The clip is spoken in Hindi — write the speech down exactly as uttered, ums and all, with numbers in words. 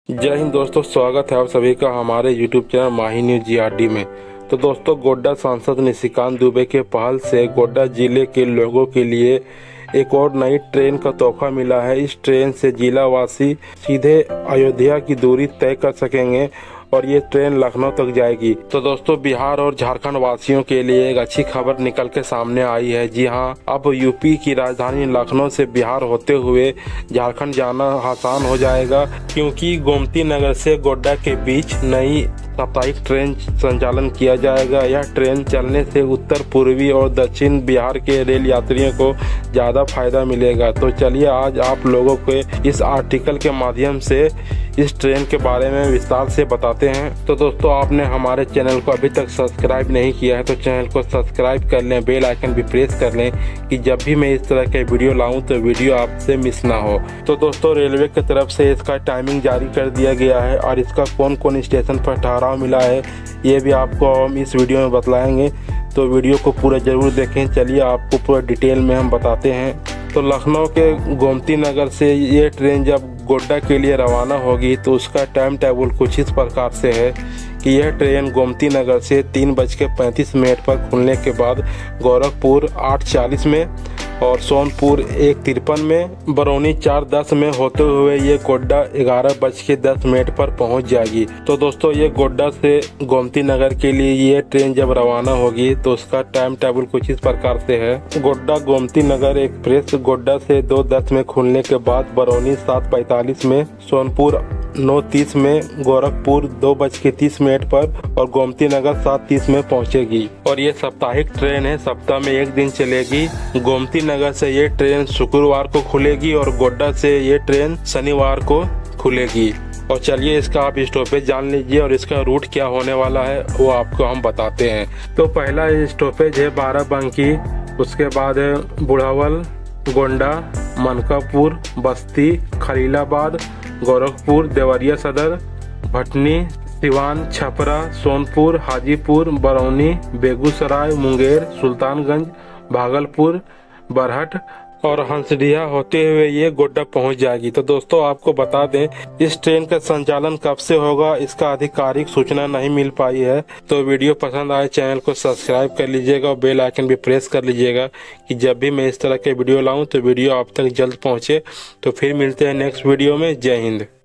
जय हिंद दोस्तों, स्वागत है आप सभी का हमारे YouTube channel Mahi news GRD में। तो दोस्तों, गोड्डा सांसद निशिकांत दुबे के पहल से गोड्डा जिले के लोगों के लिए एक और नई ट्रेन का तोहफा मिला है। इस ट्रेन से जिला वासी सीधे अयोध्या की दूरी तय कर सकेंगे और ये ट्रेन लखनऊ तक जाएगी। तो दोस्तों, बिहार और झारखंड वासियों के लिए एक अच्छी खबर निकल के सामने आई है। जी हां, अब यूपी की राजधानी लखनऊ से बिहार होते हुए झारखंड जाना आसान हो जाएगा, क्योंकि गोमती नगर से गोड्डा के बीच नई साप्ताहिक ट्रेन संचालन किया जाएगा। यह ट्रेन चलने से उत्तर पूर्वी और दक्षिण बिहार के रेल यात्रियों को ज़्यादा फायदा मिलेगा। तो चलिए आज आप लोगों को इस आर्टिकल के माध्यम से इस ट्रेन के बारे में विस्तार से बताते हैं। तो दोस्तों, आपने हमारे चैनल को अभी तक सब्सक्राइब नहीं किया है तो चैनल को सब्सक्राइब कर लें, बेल आइकन भी प्रेस कर लें कि जब भी मैं इस तरह के वीडियो लाऊं तो वीडियो आपसे मिस ना हो। तो दोस्तों, रेलवे की तरफ से इसका टाइमिंग जारी कर दिया गया है और इसका कौन कौन स्टेशन पर ठहराव मिला है ये भी आपको हम इस वीडियो में बतलाएंगे। तो वीडियो को पूरा जरूर देखें। चलिए आपको पूरा डिटेल में हम बताते हैं। तो लखनऊ के गोमती नगर से ये ट्रेन जब गोड्डा के लिए रवाना होगी तो उसका टाइम टेबल कुछ इस प्रकार से है कि यह ट्रेन गोमती नगर से तीन बज के पैंतीस मिनट पर खुलने के बाद गोरखपुर आठ चालीस में और सोनपुर एक तिरपन में, बरौनी चार दस में होते हुए ये गोड्डा ग्यारह बज के दस मिनट पर पहुंच जाएगी। तो दोस्तों, ये गोड्डा से गोमती नगर के लिए ये ट्रेन जब रवाना होगी तो उसका टाइम टेबल कुछ इस प्रकार से है। गोड्डा गोमती नगर एक्सप्रेस गोड्डा से दो दस में खुलने के बाद बरौनी सात पैंतालीस में, सोनपुर नौ तीस में, गोरखपुर दो बज के तीस मिनट पर और गोमती नगर सात तीस में पहुंचेगी। और ये साप्ताहिक ट्रेन है, सप्ताह में एक दिन चलेगी। गोमती नगर से ये ट्रेन शुक्रवार को खुलेगी और गोड्डा से ये ट्रेन शनिवार को खुलेगी। और चलिए इसका आप स्टॉपेज जान लीजिए और इसका रूट क्या होने वाला है वो आपको हम बताते हैं। तो पहला स्टॉपेज है बाराबंकी, उसके बाद है बुढ़ावल, गोंडा, मनकापुर, बस्ती, खलीलाबाद, गोरखपुर, देवरिया सदर, भटनी, सिवान, छपरा, सोनपुर, हाजीपुर, बरौनी, बेगूसराय, मुंगेर, सुल्तानगंज, भागलपुर, बरहट और हंसडीहा होते हुए ये गोड्डा पहुंच जाएगी। तो दोस्तों, आपको बता दें इस ट्रेन का संचालन कब से होगा इसका आधिकारिक सूचना नहीं मिल पाई है। तो वीडियो पसंद आए चैनल को सब्सक्राइब कर लीजिएगा और बेल आइकन भी प्रेस कर लीजिएगा कि जब भी मैं इस तरह के वीडियो लाऊं तो वीडियो आप तक जल्द पहुंचे। तो फिर मिलते हैं नेक्स्ट वीडियो में। जय हिंद।